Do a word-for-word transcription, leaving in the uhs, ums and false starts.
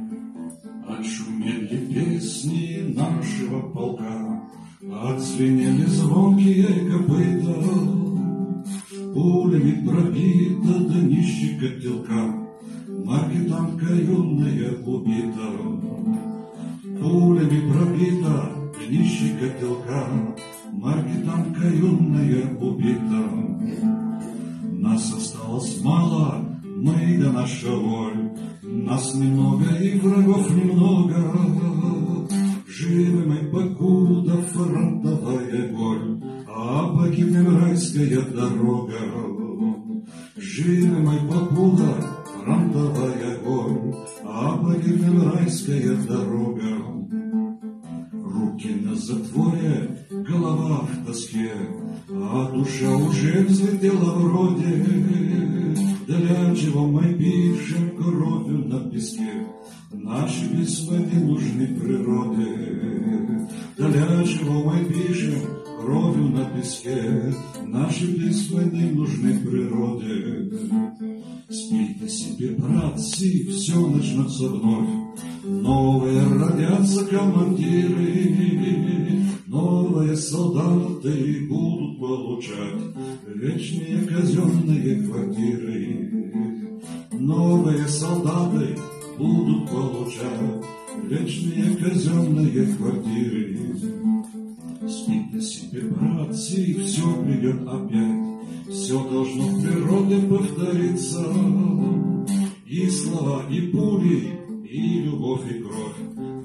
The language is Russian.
Отшумели песни нашего полка, отзвенели звонкие копыта, пулями пробита днище котелка, марки танка юная убита. Пулями пробита днище котелка, марки танка юная убита. Нас осталось мало, мы да наша воль, нас немного и врагов немного. Живы мы, покуда фронтовая боль, а погибнем райская дорога. Живы мы, покуда фронтовая боль, а погибнем райская дорога. Руки на затворе, голова в тоске, а душа уже взлетела вроде. Для чего мы пишем кровью на песке? Наши письма не нужны природе. Для чего мы пишем кровью на песке? Наши письма не нужны природе. Спите себе, братцы, все начнется вновь. Новые родятся командиры, новые солдаты будут получать вечные казенные квартиры. Новые солдаты будут получать вечные казенные квартиры. Спите себе, братцы, все придет опять, все должно в природе повториться. И слова, и пули, и любовь, и кровь